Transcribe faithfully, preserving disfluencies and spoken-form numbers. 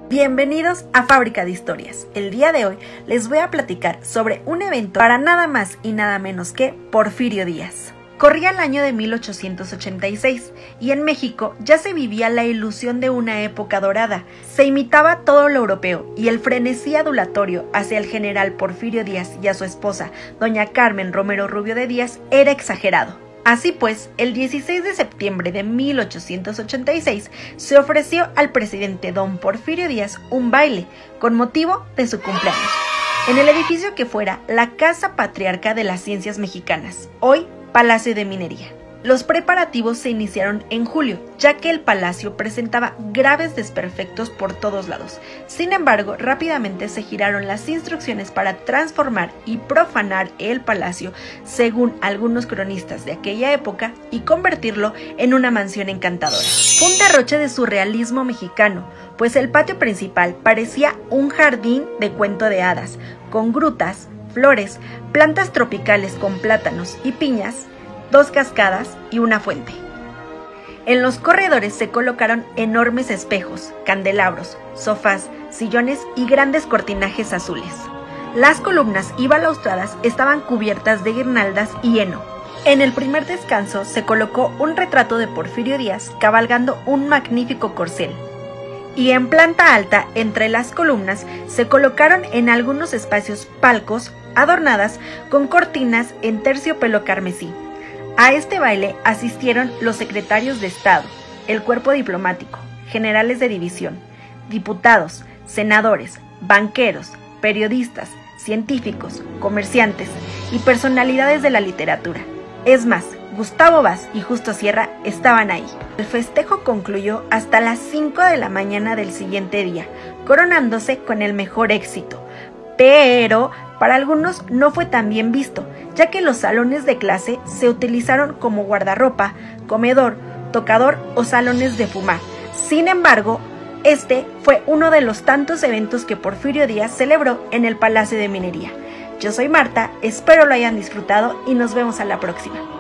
Bienvenidos a Fábrica de Historias. El día de hoy les voy a platicar sobre un evento para nada más y nada menos que Porfirio Díaz. Corría el año de mil ochocientos ochenta y seis y en México ya se vivía la ilusión de una época dorada. Se imitaba todo lo europeo y el frenesí adulatorio hacia el general Porfirio Díaz y a su esposa, doña Carmen Romero Rubio de Díaz, era exagerado. Así pues, el dieciséis de septiembre de mil ochocientos ochenta y seis se ofreció al presidente don Porfirio Díaz un baile con motivo de su cumpleaños, en el edificio que fuera la Casa Patriarca de las Ciencias Mexicanas, hoy Palacio de Minería. Los preparativos se iniciaron en julio, ya que el palacio presentaba graves desperfectos por todos lados. Sin embargo, rápidamente se giraron las instrucciones para transformar y profanar el palacio, según algunos cronistas de aquella época, y convertirlo en una mansión encantadora. Fue un derroche de surrealismo mexicano, pues el patio principal parecía un jardín de cuento de hadas, con grutas, flores, plantas tropicales con plátanos y piñas, dos cascadas y una fuente. En los corredores se colocaron enormes espejos, candelabros, sofás, sillones y grandes cortinajes azules. Las columnas y balaustradas estaban cubiertas de guirnaldas y heno. En el primer descanso se colocó un retrato de Porfirio Díaz cabalgando un magnífico corcel. Y en planta alta, entre las columnas, se colocaron en algunos espacios palcos adornadas con cortinas en terciopelo carmesí. A este baile asistieron los secretarios de Estado, el cuerpo diplomático, generales de división, diputados, senadores, banqueros, periodistas, científicos, comerciantes y personalidades de la literatura. Es más, Gustavo Vaz y Justo Sierra estaban ahí. El festejo concluyó hasta las cinco de la mañana del siguiente día, coronándose con el mejor éxito. Pero para algunos no fue tan bien visto, ya que los salones de clase se utilizaron como guardarropa, comedor, tocador o salones de fumar. Sin embargo, este fue uno de los tantos eventos que Porfirio Díaz celebró en el Palacio de Minería. Yo soy Marta, espero lo hayan disfrutado y nos vemos a la próxima.